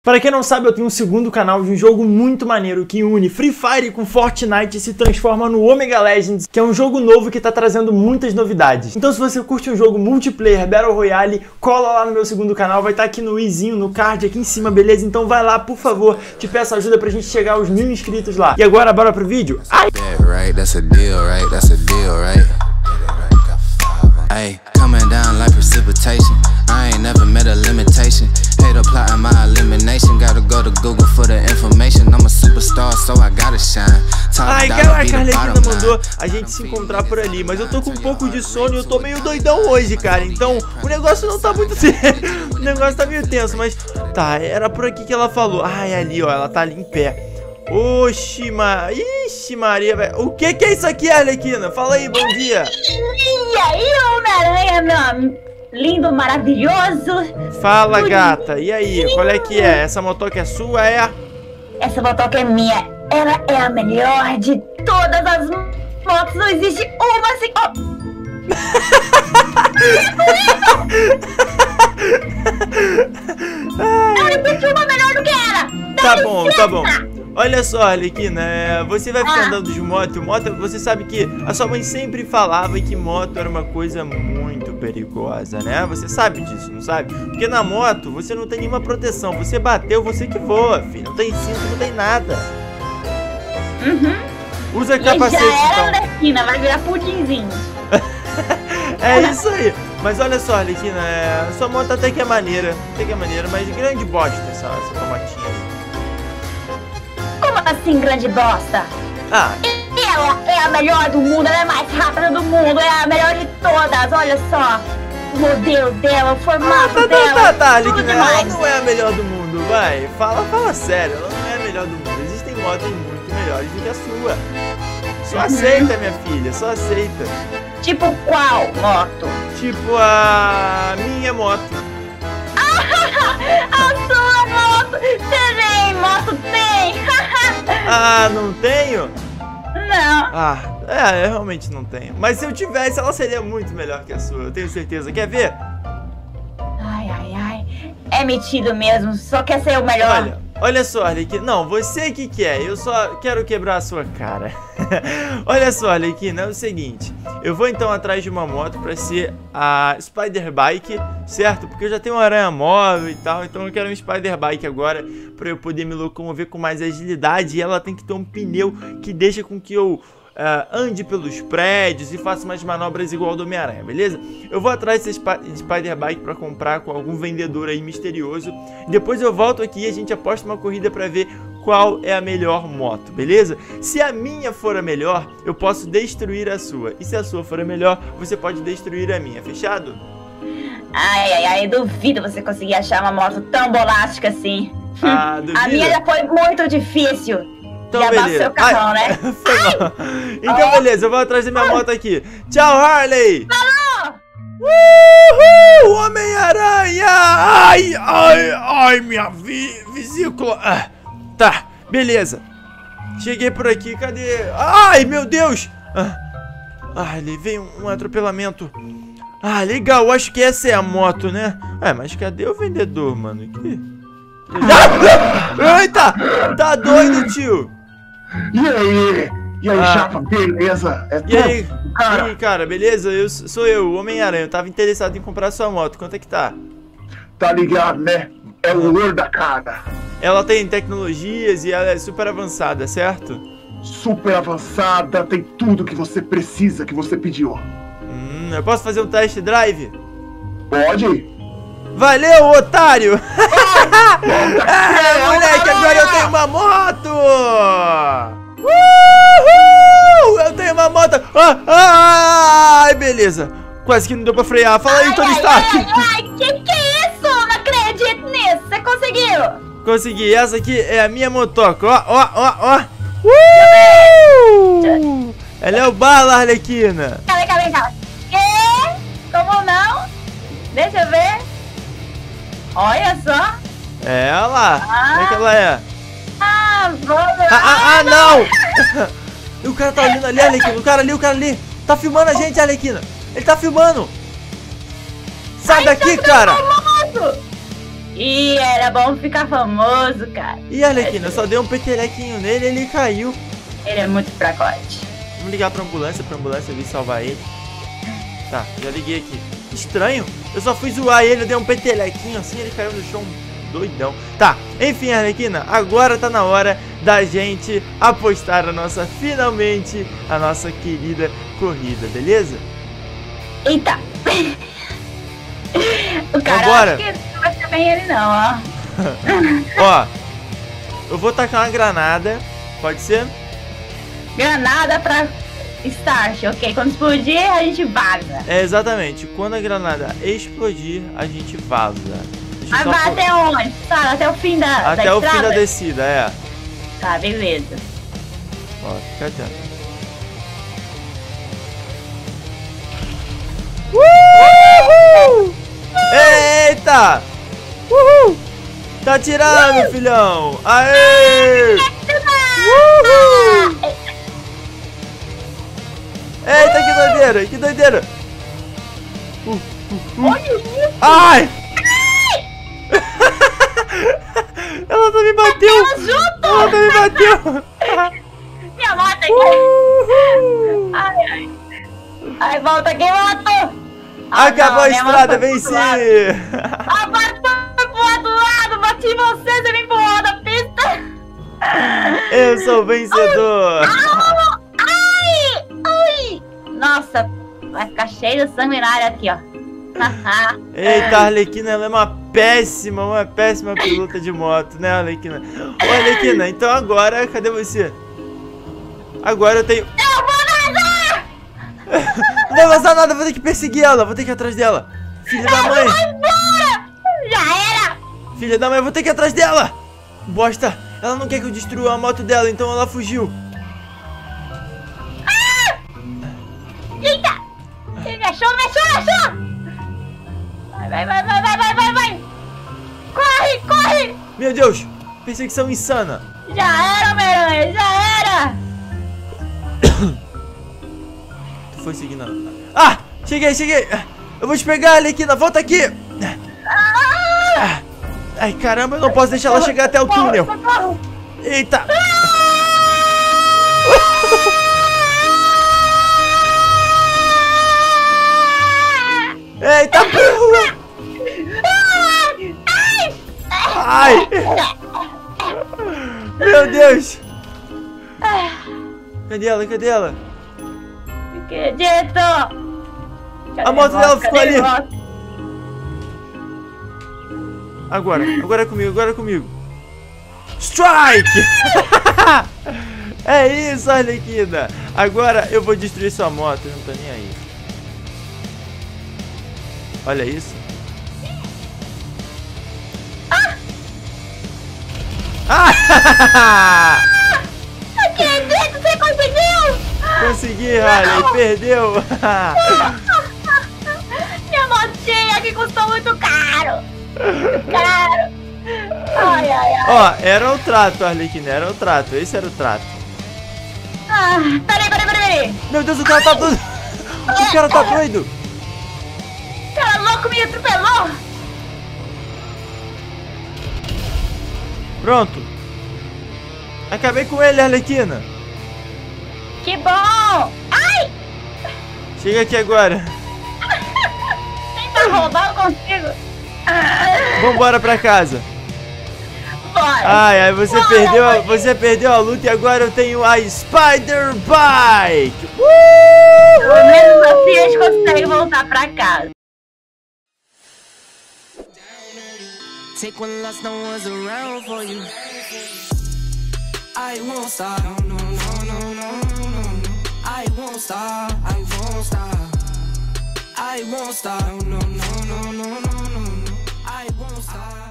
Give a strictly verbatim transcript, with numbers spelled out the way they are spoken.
Para quem não sabe, eu tenho um segundo canal de um jogo muito maneiro que une Free Fire com Fortnite e se transforma no Omega Legends, que é um jogo novo que tá trazendo muitas novidades. Então se você curte um jogo multiplayer Battle Royale, cola lá no meu segundo canal, vai estar aqui no izinho, no card aqui em cima, beleza? Então vai lá, por favor, te peço ajuda pra gente chegar aos mil inscritos lá. E agora, bora pro vídeo? Ai! Hey, coming down like precipitation. I ain't never met a limitation. Hate plotting my elimination. Gotta go to Google for the information. I'm a superstar, so I gotta shine. Ai, caraca, a Arlequina mandou a gente se encontrar por ali, mas eu tô com um pouco de sono e eu tô meio doidão hoje, cara. Então, o negócio não tá muito sério. O negócio tá meio tenso, mas tá, era por aqui que ela falou. Ai, ali, ó, ela tá ali em pé. Oxi, ma... Ixi, Maria, velho. O que que é isso aqui, Arlequina? Fala aí, bom dia. E aí, Homem-Aranha, meu lindo, maravilhoso. Fala, gata. E aí, qual é que é? Essa motoca é sua, é? Essa motoca é minha. Ela é a melhor de todas as motos. Não existe uma assim... Oh. Não existe uma melhor do que ela. Tá bom, tá bom. Olha só, Arlequina, é, você vai ficar ah. andando de moto, moto, você sabe que a sua mãe sempre falava que moto era uma coisa muito perigosa, né? Você sabe disso, não sabe? Porque na moto você não tem nenhuma proteção, você bateu, você que voa, filho, não tem cinto, não tem nada. Uhum. Usa capacete, já era, então. Arlequina, vai virar pudinzinho. É isso aí. Mas olha só, Arlequina, é, sua moto até que é maneira, até que é maneira, mas grande bosta essa, essa tua motinha aí. Como assim, grande bosta? Ah. Ela é a melhor do mundo, ela é a mais rápida do mundo, é a melhor de todas, olha só. O modelo dela, o formato ah, tá, dela, tá, tá, tudo Arlequina, demais. ela não é a melhor do mundo, vai. Fala, fala sério, ela não é a melhor do mundo. Existem motos muito melhores do que a sua. Só uhum. aceita, minha filha, só aceita. Tipo qual moto? Tipo a minha moto. A sua moto! Você nem moto tem! Ah, não tenho? Não. Ah, é, eu realmente não tenho. Mas se eu tivesse, ela seria muito melhor que a sua, eu tenho certeza. Quer ver? Ai, ai, ai. É metido mesmo, só quer ser o melhor. Olha, olha só, Arlequina. Não, você que quer, eu só quero quebrar a sua cara. Olha só, Arlequina, é o seguinte. Eu vou então atrás de uma moto pra ser a Spider Bike, certo? Porque eu já tenho um aranha móvel e tal, então eu quero um Spider Bike agora pra eu poder me locomover com mais agilidade. E ela tem que ter um pneu que deixa com que eu uh, ande pelos prédios e faça umas manobras igual ao do Homem-Aranha, beleza? Eu vou atrás dessa Sp Spider Bike pra comprar com algum vendedor aí misterioso. Depois eu volto aqui e a gente aposta uma corrida pra ver qual é a melhor moto, beleza? Se a minha for a melhor, eu posso destruir a sua. E se a sua for a melhor, você pode destruir a minha, fechado? Ai, ai, ai, duvido você conseguir achar uma moto tão bolástica assim. Ah, duvida? A minha já foi muito difícil. Então, já beleza. Seu carrão, ai, né? Foi mal. Então, beleza, eu vou atrás da minha moto aqui. Tchau, Harley! Falou! Uhul! Homem-Aranha! Ai, ai, ai, minha vi vesícula! Ah, tá, beleza. Cheguei por aqui, cadê? Ai, meu Deus! Ah, ah levei um, um atropelamento. Ah, legal, acho que essa é a moto, né? É, mas cadê o vendedor, mano? Que... Ah! Eita! Tá doido, tio? E aí? E aí, ah. chapa, beleza? É e aí, cara? E aí, cara, beleza? Eu, sou eu, o Homem-Aranha. Eu tava interessado em comprar sua moto. Quanto é que tá? Tá ligado, né? É o olor da cara. Ela tem tecnologias e ela é super avançada, certo? Super avançada, tem tudo que você precisa, que você pediu. Hum, eu posso fazer um test drive? Pode. Valeu, otário! É, moleque, agora eu tenho uma moto! Uhul! Eu tenho uma moto! Ah, ah, ai, beleza. Quase que não deu pra frear. Fala aí, Tony Stark! Ai, ai, ai, que que é isso? Não acredito nisso! Você conseguiu! Consegui. Essa aqui é a minha motoca. Ó, ó, ó, ó. Uh! Ela é o bala, Arlequina. Calma, calma, calma. Que? Como não? Deixa eu ver. Olha só. É ela. Ah. Como é que ela é? Ah, vou... Ah, ah, ah, não! O cara tá olhando ali, Arlequina. O cara ali, o cara ali. Tá filmando a gente, Arlequina. Ele tá filmando. Sai daqui, cara. Ih, era bom ficar famoso, cara. Ih, Arlequina, eu só dei um petelequinho nele e ele caiu. Ele é muito fracote. Vamos ligar pra ambulância, pra ambulância vir salvar ele. Tá, já liguei aqui. Estranho, eu só fui zoar ele, eu dei um petelequinho assim, ele caiu no chão doidão. Tá, enfim, Arlequina, agora tá na hora da gente apostar a nossa, finalmente, a nossa querida corrida, beleza? Eita. O cara, Vambora. acho que não vai ser bem ele não, ó. Ó, eu vou tacar uma granada, pode ser? Granada pra start, ok. Quando explodir, a gente vaza. É, exatamente. Quando a granada explodir, a gente vaza. Deixa eu Mas só vai pôr- até onde? Tá, até o fim da, Até da o fim estrada? da descida, é. Tá, beleza. Ó, fica atento. Uhul! Eita! Uhul! Tá tirando, filhão! Aê! Uhul! Eita, que doideira, que doideira! Uh, uh, uh. Olha isso! Ai! Ela tá me bateu! Tamo junto! Ela tá me bateu! Minha moto aqui! Uhul! Ai, ai! Ai, volta aqui, moto! Acabou não, a minha estrada, moto foi venci! pro lado. A moto foi pro outro lado! Bati em você, você me empurrou da pista! Eu sou o vencedor! Ai! Ai! Nossa, vai ficar cheio de sangue na área aqui, ó. Eita, a Arlequina, ela é uma péssima, uma péssima pilota de moto, né, Arlequina? Ô, Arlequina, então agora, cadê você? Agora eu tenho... Eu vou vazar! Não vai vazar nada, vou ter que perseguir ela, vou ter que ir atrás dela. Filha da mãe! Vai embora! Já era! Filha da mãe, eu vou ter que ir atrás dela! Bosta, ela não quer que eu destrua a moto dela, então ela fugiu. Eita! Me achou, me achou, me achou! Vai, vai, vai, vai, vai, vai, vai, vai! Corre, corre! Meu Deus, perseguição insana. Já era, Homem-Aranha, já era! Tu foi seguindo ela. Ah, cheguei, cheguei. Eu vou te pegar, Arlequina, volta aqui. Ah! Ai, caramba, eu não posso deixar ela chegar até o túnel. Socorro! Eita. Eita. Ai. Meu Deus. Cadê ela, cadê ela? Não acredito! Cadê A moto dela ficou Cadê ali. a moto? Agora, agora é comigo, agora é comigo. Strike! É isso, Arlequina. Agora eu vou destruir sua moto, eu não tô nem aí. Olha isso. Ah! Não acredito, você conseguiu! Consegui, Harley, perdeu. Minha motinha que custou muito caro! Muito caro! Ai, ai, ai! Ó, era o trato, Arlequina, era o trato, esse era o trato. Ah, peraí, peraí, peraí! Meu Deus, o cara tá doido. O cara tá doido. O cara louco me atropelou! Pronto. Acabei com ele, Arlequina. Que bom! Ai! Chega aqui agora. Tenta roubar, eu consigo! Vambora pra casa. Bora! Ai, ai, você Bora, perdeu, a, Rodrigo. você perdeu a luta e agora eu tenho a Spider Bike. Pelo menos assim a gente consegue voltar pra casa. Take one last, no one's around for you. I won't stop. No, no, no, no, no, no, no. I won't stop. I won't stop. I won't stop. No, no, no, no, no, no, no. I won't stop.